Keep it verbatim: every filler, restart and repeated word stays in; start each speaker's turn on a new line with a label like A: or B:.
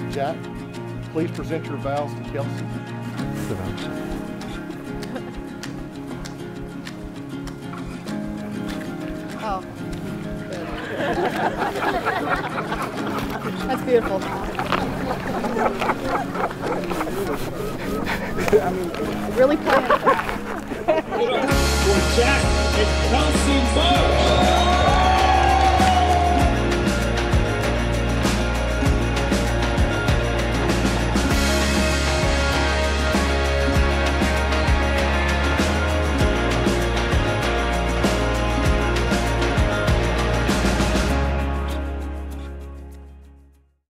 A: Jack. Please present your vows to Kelsie.
B: The vows.
C: Oh, good. That's beautiful. Really playing.
D: For Jack and Kelsie Jack.